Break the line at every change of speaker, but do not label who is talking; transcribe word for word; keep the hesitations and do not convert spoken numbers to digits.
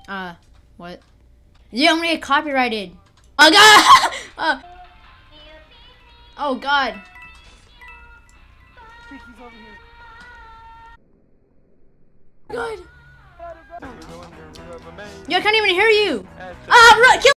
Uh, what? Yeah, I'm gonna get copyrighted. Oh god! uh, oh god. God. Yo, I can't even hear you. Ah, run, kill